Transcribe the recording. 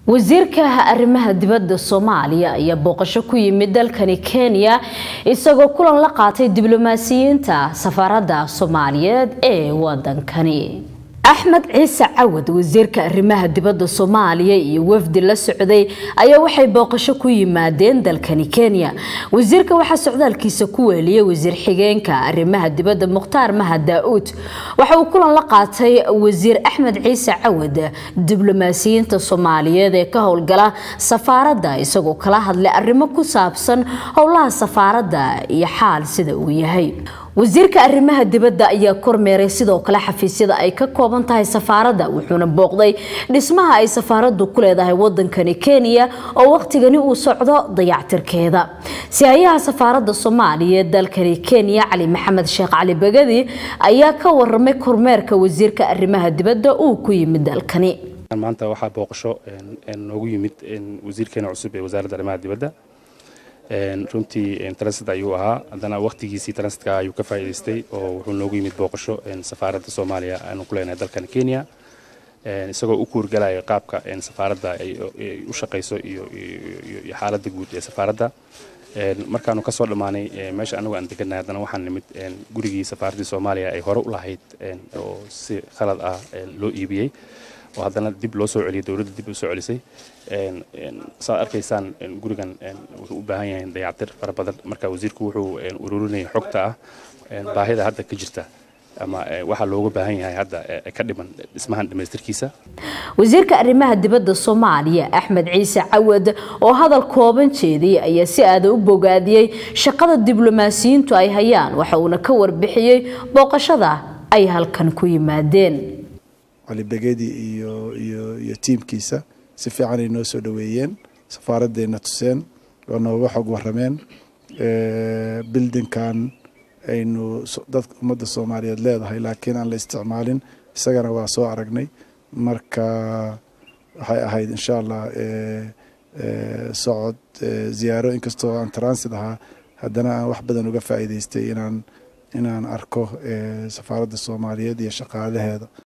wasiirka arrimaha dibadda Soomaaliya ayaa booqasho ku yimid dalkani Kenya isagoo kulan la qaatay diblomaasiyiinta safaaradda Soomaaliyeed ee wadankani. Axmed Ciise Cawad wasiirka arrimaha dibadda Soomaaliya iyo wafdi la socday ayaa waxay booqasho ku yimaadeen dalkani Kenya. Wasiirka waxa socdaalkiisa ku weeliyay wasiir xigeenka arrimaha dibadda Mukhtaar Mahad Daa'uud. Waxa uu kulan la qaatay wasiir Axmed Ciise Cawad diblomaasiyiinta Soomaaliyeed ee ka howlgala safaaradda isagoo kala hadlay arrimo ku saabsan howlaha safaaradda iyo xaal sida uu yahay. wasiirka arrimaha dibadda ayaa kormeeray sidoo kale xafiisyada ay ka kooban tahay safaaradda wuxuuna booqday dhismaha ay safaaraddu ku leedahay wadankani Kenya oo waqtigani uu socdo dayactirkeeda. Siyaasadaha safaaradda Soomaaliya ee dalkani Kenya Cali Maxamed Sheekh Cali Bagadi ayaa ka warramay kormeerka wasiirka arrimaha dibadda uu ku yimid dalkani. maanta waxa booqasho noogu yimid wasiirkeena cusub ee wasaaradda arrimaha dibadda runtii transit ayuu ahaa hadana waqtigiisii transitka ayuu ka faa'iideystay oo wuxuu noogu yimid booqasho safaaradda Soomaaliya aanu ku leenahay dalkan Kenya isagoo u kuurgalaya qaabka safaaradda ay u shaqeyso iyo xaaladda guud ee safaaradda markaanu ka soo dhamaanay meesha anagu aan deganahay hadana waxaan nimid gurigii safaaradda Soomaaliya ay hore u lahayd oo si khalad ah loo iibiyay oo hadana dib loo soo celiyay dawladda dib u soo celisay saad arkaysaan gurigan wuxuu u baahan yahay dayactir fara badan marka wasiirku wuxuu ururinay xogta ah baahida hadda ka jirta ama waxa looga baahan yahay hadda ka dhiman dhismahan dhameystirkiisa. wasiirka arrimaha dibadda Soomaaliya Axmed Ciise Cawad oo hadal kooban jeediyay ayaa si aad u bogaadiyay shaqada diblomaasiyiintu ay hayaan waxa uu ka warbixiyay booqashada ay halkan ku yimaadeen. علي بجدي iyo teamkiisa si fiican ay noo soo dhaweeyeen safaaraddeena tuseen oo nooga xog warameen building kan aynu dad ummadda Soomaaliyeed leedahay laakiin aan la isticmaalin isagana waa soo aragnay marka waxay ahayd insha Allah socod ziyaaro inkastoo aan transit ahaa haddana aan wax badan uga faa'iideystay inaan arko safaaradda Soomaaliyeed iyo shaqaalaheeda